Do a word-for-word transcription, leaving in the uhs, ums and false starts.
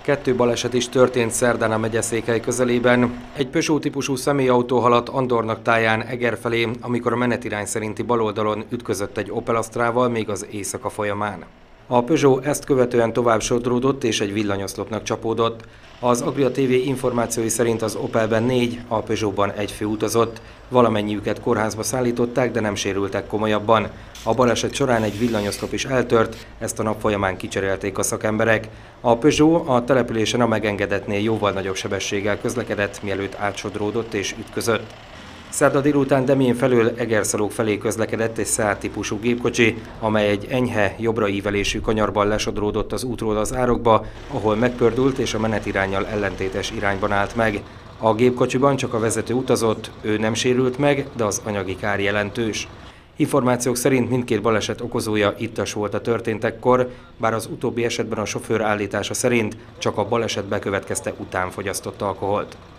Kettő baleset is történt szerdán a Megyeszékhely közelében. Egy Peugeot típusú személyautó haladt Andornak táján Eger felé, amikor a menetirány szerinti baloldalon ütközött egy Opel Astrával még az éjszaka folyamán. A Peugeot ezt követően tovább sodródott és egy villanyoszlopnak csapódott. Az Agria té vé információi szerint az Opelben négy, a Peugeotban egy fő utazott. Valamennyiüket kórházba szállították, de nem sérültek komolyabban. A baleset során egy villanyoszlop is eltört, ezt a nap folyamán kicserélték a szakemberek. A Peugeot a településen a megengedetnél jóval nagyobb sebességgel közlekedett, mielőtt átsodródott és ütközött. Szerda délután Demjén felől Egerszalók felé közlekedett egy Seat típusú gépkocsi, amely egy enyhe, jobbra ívelésű kanyarban lesodródott az útról az árokba, ahol megpördült és a menetiránnyal ellentétes irányban állt meg. A gépkocsiban csak a vezető utazott, ő nem sérült meg, de az anyagi kár jelentős. Információk szerint mindkét baleset okozója ittas volt a történtekkor, bár az utóbbi esetben a sofőr állítása szerint csak a baleset bekövetkezte után fogyasztott alkoholt.